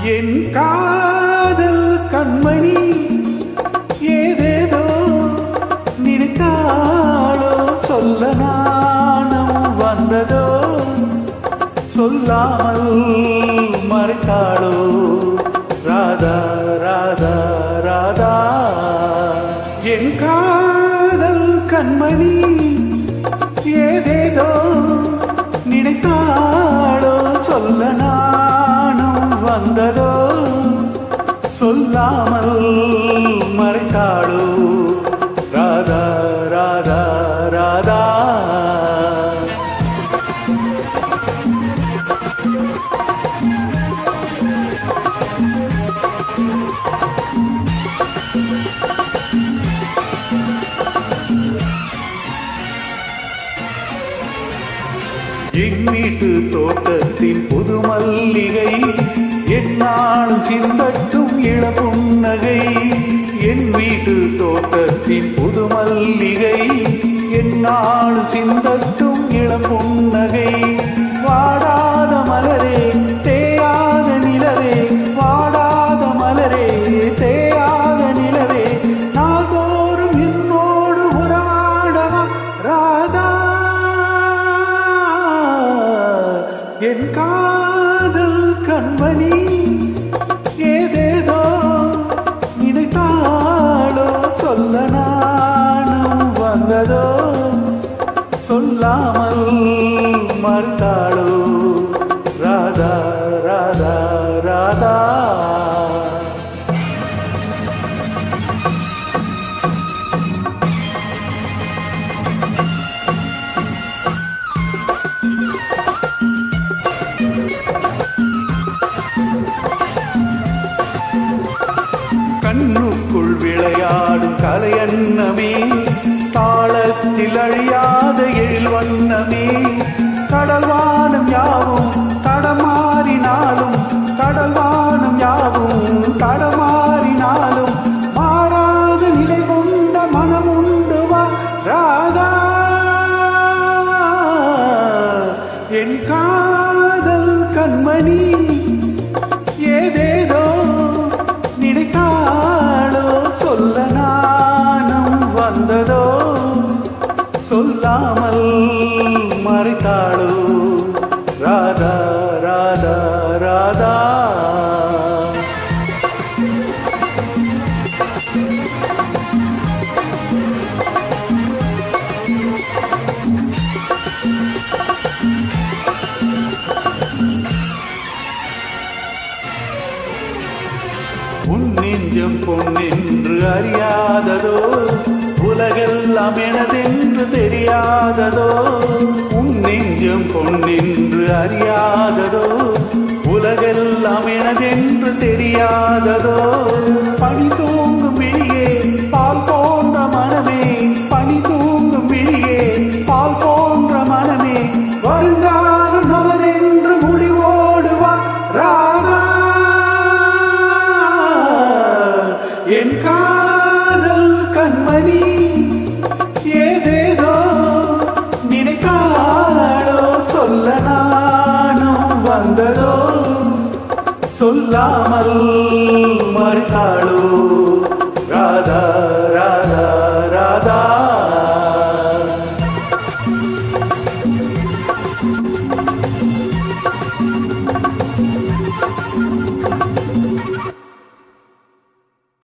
என் காதல் கண்மணி ஏதேதோ நினைத்தாளோ சொல்ல நாணம் வந்ததோ சொல்லாமல் மறைத்தாளோ ராதா ராதா ராதா என் காதல் கண்மணி ஏதேதோ நினைத்தாளோ சொல்ல நாணம் வந்ததோ சொல்லாமல் மறைத்தாளோ ராதா ராதா ராதா என் வீட்டு தோட்டத்தின் புது மல்லிகை என்னாலும் சிந்தட்டும் இளப்புன்னகை என் வீட்டு தோட்டத்தின் புது மல்லிகை என்னாலும் சிந்தட்டும் இளப்புன்னகை வாடாத மலரே தேயாத நிலவே வாடாத மலரே தேயாத நிலவே நாள்தோறும் என்னோடு உறவாடவா ராதா என் காதல் கண்மணி ஏதேதோ நினைத்தாளோ சொல்ல நாணம் வந்ததோ சொல்லாமல் மறுத்தாளோ ராதா ராதா ராதா கண்ணுக்குள் விளையாடும் கலையன்னமே தாளத்தில் அழியாத எழில் வண்ணமே கடல்வானம் யாவும் தடமாறினாலும் கடல்வானம் யாவும் தடமாறினாலும் மாறாத நிலை கொண்ட மனம் உண்டு வா ராதா என் காதல் கண்மணி ஏதேதோ நினைத்தாளோ சொல்ல நாணம் வந்ததோ சொல்லாமல் மறைத்தாளோ ராதா ராதா ராதா உன் நெஞ்சம் பொன்னென்று அறியாததோ உலகெல்லாம் எனதென்று தெரியாததோ உன் நெஞ்சம் பொன்னென்று அறியாததோ உலகெல்லாம் எனதென்று தெரியாததோ பனி தூங்கும் விழியே பால் போன்ற மனமே பனி தூங்கும் விழியே பால் போன்ற மனமே வருங்காலம் நமதென்று முடிவோடுவா ராதா என் காதல் கண்மணி ஏதேதோ நினைத்தாளோ சொல்ல நாணம் வந்ததோ சொல்லாமல் மறைத்தாளோ